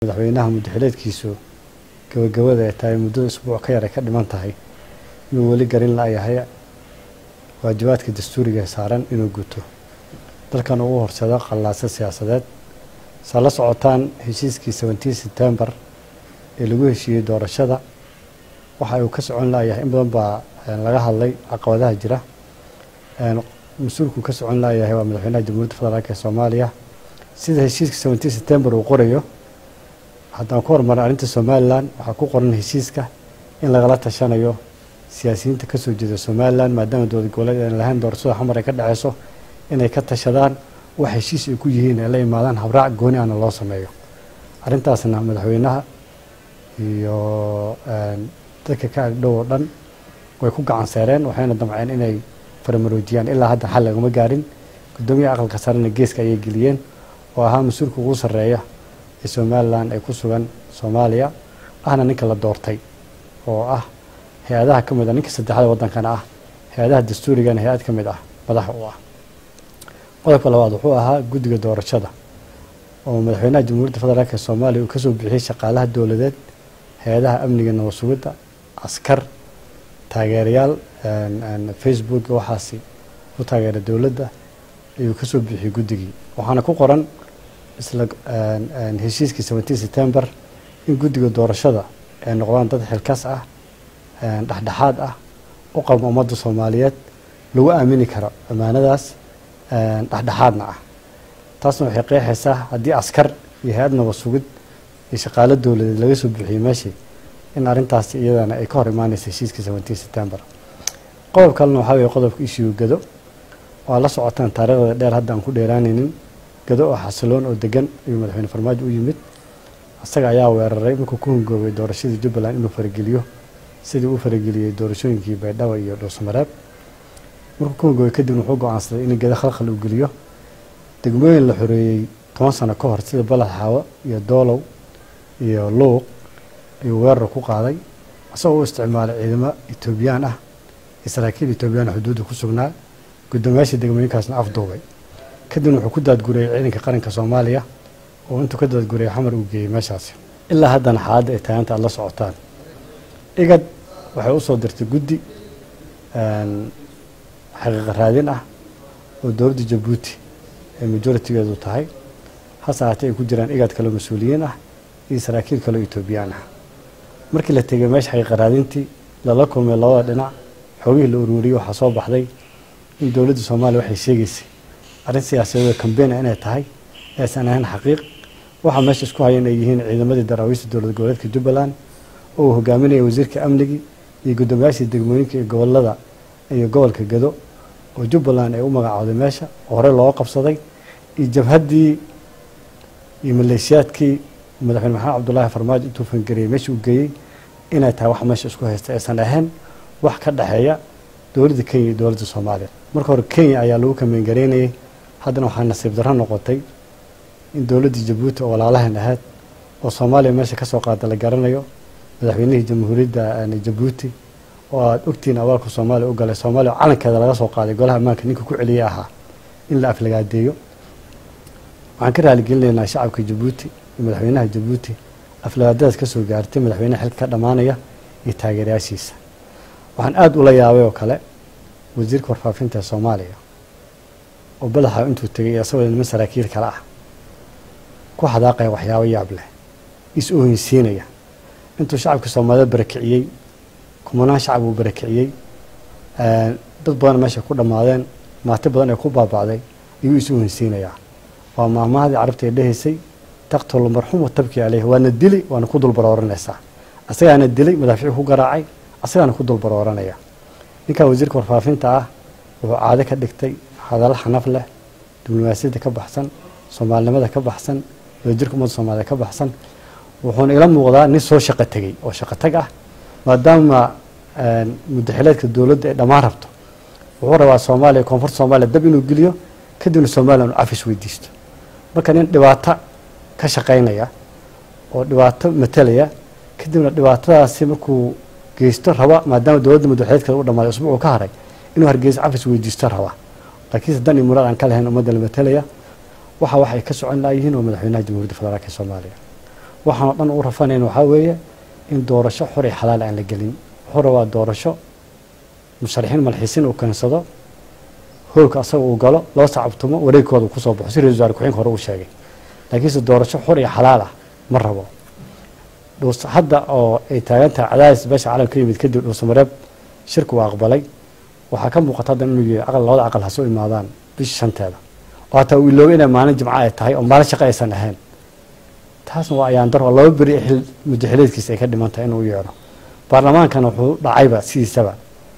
madaxweynaha muddaxileedkiisu gabagabada ay tahay muddo usbuuc ka yar ay ka dhiman tahay inuu weli garin la'yahay waajibaadka dastuuriga saaran inuu guto dalkan ugu horsado qallaasa siyaasadeed saa la socotaan heshiiskii 17 September ee lagu heshiiyey doorashada waxa uu ka socon la'yahay in badan baa laga hadlay caqabadaha jira mas-uulku ka socon la'yahay waa madaxweynaha jamhuuriyadda federaalka Soomaaliya sida heshiiska 17 September uu qorayo haddaan ku hormarin arrinta Somaliland waxaa ku qoran heshiiska in lagala tashanayo siyaasiyiinta ka soo jeeda Somaliland maadaama dowlad goboleed aan lahayn doorashada xamar ay ka dhacayso inay ka tashadaan wax heshiis ay ku yihiin ay la imaadaan habraac gooni ah loo sameeyo arrintaasna madaxweynaha iyo dadka ka agdhow dhan way ku gacan saareen waxayna damceen inay farmaroojiyaan ilaa hadda xal lagama gaarin gudoomiyaha aqalka sarena geeska ayay geliyeen oo ahaa mas-uulka ugu sarreeya ee Somaliland ay ku sugan Soomaaliya ahna ninka la doortay oo ah hay'adaha ka mid ah ninka saddexaad waddankana ah hay'adaha dastuuriga ah hay'ad ka mid ah madax u ah qodobka labaad wuxuu ahaa guddiga doorashada oo madaxweynaha jamhuuriyadda federaalka Soomaaliya uu ka soo bixiyay shaqaalaha dawladeed hay'adaha amniga nabad sugidda askar taageerayaal Facebook waxaasi u taageera dawladda ayuu ka soo bixiyay guddigii waxaana ku qoran isla heshiiskii 17 September in guddiga doorashada ay noqdaan dad xilkas ah dhexdhexaad ah u qalmo ummadda Soomaaliyeed lagu aamini karo amaanadaas dhexdhexaadna ah taasna waxay qeexaysaa haddii askar iyo hay'ad nabad sugid iyo shaqaale dawladeed laga soo bixiyay meeshii in arrintaasi iyadana ay ka hor imaanayso heshiiskii 17 September qodob kalena waxaa weeye qodobka issue gado waa la socotaan taariikhda dheer hadda aan ku dheeraanaynin gado oo xasiloon oo degan ayuu madaxweyne farmaajo u yimid asaga ayaa weeraray markuu ku hungoobay doorashadii Jubbaland inuu farageliyo sidii uu farageliyay doorashooyinkii Baydhabo iyo Dhuusamareeb markuu ku hungoobay kadib wuxuu go'aansaday in gado khalkhal uu geliyo degmooyin la xoreeyay 10 sano ka hor sida Balad Xaawo iyo Doolow iyo Luuq ayuu weerar ku qaaday asagoo isticmaalay ciidamo Itoobiyaan ah Israa'iil Itoobiyaan xuduudda ku sugnaa gudoomiyaasha degmooyinkaasna afduubay kadib wuxuu ku daadgureeyay ciidanka qaranka Soomaaliya oo intuu ka daadgureeyay xamar uu geeyay meeshaas ilaa haddana xaaladda ay taaganta la socotaan igad waxay u soo dirtay guddi xaqiiqo raadin ah oo dowladda Djibouti ee majority-geedu tahay hase haatee ay ku jiraan igad kale mas'uuliyiin ah iyo saraakiil kale Itoobiyaan ah markii la tegay meesha xaqiiqo raadintii lala kulmay labada dhinac xoogihii la ururiyay waxaa soo baxday in dowladda Soomaaliya waxay sheegaysay arrin siyaasadeed campaign inay tahay aysan ahayn xaqiiq waxa meesha isku hayeen ay yihiin ciidamadii daraawiishta dowlad goboleedka Jubbaland oo hogaaminaya wasiirka amniga iyo gudoomiyaasha degmooyinka iyo gobolada iyo gobolka Gado oo Jubbaland ay u magacaawday meesha hore loo qabsaday iyo jabhadii iyo maleeshiyaadkii madaxweyne maxamed cabdullaahi farmaajo intuu fangariyay meesha uu geeyay inay tahay wax meesha isku haysta aysan ahayn wax ka dhaxeeya dowladda Kenya iyo dowladda Soomaaliya marka hore Kenya ayaa lagu kameyn gareynayay haddana waxaa nasiib darro noqotay in dowladda Djibouti oo walaalahan ahayd oo Soomaaliya meesha ka soo qaada la garanayo madaxweynihii jamhuuriyadda Djibouti oo aad ogtiin awaalka Soomaaliya u galay Soomaaliya calankeeda laga soo qaaday golaha ammaanka ninka ku celiyay ahaa in la aflagaadeeyo waxaan ka raaligelinaynaa shacabka Djibouti iyo madaxweynaha Djibouti aflagaadadaas ka soo gaartay madaxweynaha xilka ka dhamaanaya iyo taageerayaashiisa waxaan aad ula yaabay oo kale wasiirka warfaafinta Soomaaliya oo badaxa intuu tagay asagoo niman saraakiil kale ah ku xadaaqay waxyaabo yaab leh is oohinsiinaya intuu shacabka Soomaaliyeed barakiciyay kumanaan shacab uu barakiciyay dad badan meesha ku dhamaadeen maati badan ay ku baabacday ayuu is oohinsiinaya waa maamaadii carabta ee dhahaysay taqtul marxuum wa tabki alayhi waana dili waana ku dul barooranaysa asagaana dilay madaafiic ku garaacay asagaana ku dul barooranaya ninka wasiirka warfaafinta ah wuxuu caado ka dhigtay hadal xanaf leh diblomaasiyadda ka baxsan Soomaalinimada ka baxsan wadajirka ummadda Soomaaliyeed ka baxsan wuxuuna ila muuqdaa nin soo shaqo tagay oo shaqo tag ah maadaama muddaxileedka dowladda ay dhamaan rabto wuxuu rabaa Soomaaliya koonfurta Soomaaliya dab inuu geliyo kadibna Soomaaliya uu cafis weydiisto marka nin dhibaato ka shaqeynaya oo dhibaato matalaya kadibna dhibaatadaasi markuu geysto raba maadaama dowladda muddaxileedka uu dhamaaday usbuuc ka haray inuu hargeysa cafis weydiisto raba laakiin hadan iyo muraad aan ka lahayn ummadda la matalaya waxa ay ka socon laayihiin oo madaxweynaha jamhuuriyadda federaalka Soomaaliya waxaan dhan u rafanayna waxaa weeye in doorasho xor iyo xalaal aan la gelin xora waa doorasho musharaxiin malxiisin uu keensado hoolka asaga uu galo loo sacabtumo wareegkooda ku soo baxo si ra'iisul wasaare ku-xigeenka hore uu sheegay laakiinse doorasho xor iyo xalaal ah ma rabo hadda oo ay taagan tahay cadaadis beesha caalamka ka yimid kadib dhuusamareeb shirku waa aqbalay waxaa ka muuqata hadda inuu yahay labada aqal ha soo imaadaan bisha 5teeda oo hataa uu iloobo inay maalin jimco ay tahay oo maalin shaqo aysan ahayn taasna waa ayaan dar oo laba beri muddaxileedkiisa ay ka dhiman tahay inuu yeedho baarlamaankana wuxuu dhacayba sidiisaba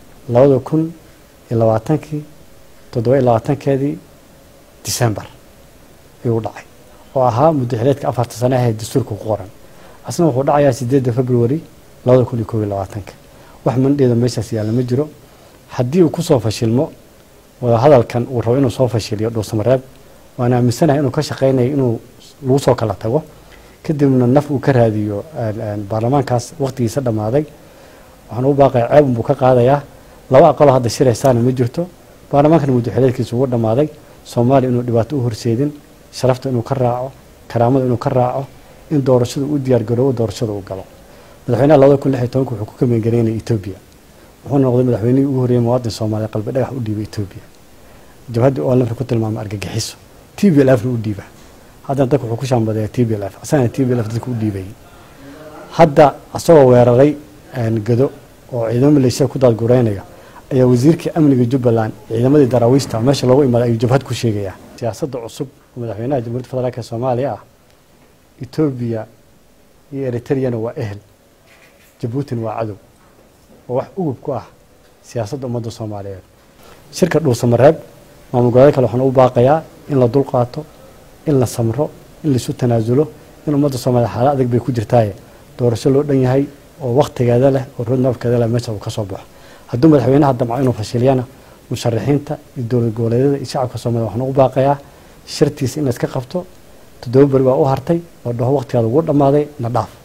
2020 27 December ayuu dhacay oo ahaa muddaxileedka 4 sano ah ee dastuurka ku qoran asna wuxuu dhacayaa 8 February 2021 wax mandheeda meeshaas yaala ma jiro haddii uu ku soo fashilmo wada hadalkan uu rabo inuu soo fashiliyo dhuusamareeb waana aaminsanahay inuu ka shaqeynayo inuu lagu soo kala tago kadibna naf uu ka raadiyo baarlamaankaas waqtigiisa dhamaaday waxaan u baaqay ceeb buu ka qaadayaa laba aqalo hadda shiraysaana ma jirto baarlamaankan muddaxileedkiisa ugu dhamaaday Soomaaliya inuu dhibaato u horseedin sharafta inuu ka raaco karaamada inuu ka raaco in doorashada uu diyaar garoobo doorashada uu galo madaxweynaha 2016 wuxuu ku kameen gareynay Ethiopia wuxuu noqday madaxweynihii ugu horeeyay muwaadin Soomaali qalbi dhagax u dhiibay Ethiopia jabhadii oo la ku tilmaamay argagixiso TPLF u dhiibay hadda dadku wuxuu ku shaambaday TPLF asana TPLF dadku u dhiibay hadda asoo weeraray gado oo ciidamada Malaysia ku daad gureynaya ayaa wasiirka amniga Jubbaland ciidamadii daraawiishta meesha loogu imaaday ayuu jabhad ku sheegaya siyaasadda cusub madaxweynaha Jamhuuriyadda Federaalka Soomaaliya Ethiopia iyo Eritrea waa ehel Djibouti waa cadow oo wax ugu ku ah siyaasadda ummadda Soomaaliyeed shirka dhuusamareeb maamul goboleedka kale waxaan u baaqayaa in la dul qaato in la samro in la isu tanaasulo in ummadda Soomaaliyeed xaalad adag bay ku jirtaa doorasho loo dhan yahay oo waqtigeeda leh oo roadmapkeeda leh meesha uu ka soo baxo hadduu madaxweynaha damco inuu fashiliyana musharaxiinta iyo dowlad goboleedyada iyo shacabka Soomaaliyeed waxaan u baaqayaa shirtiisa in la iska qabto 7 bari waa u hartay oo dhaho waqtigeeda ugu dhamaaday na dhaaf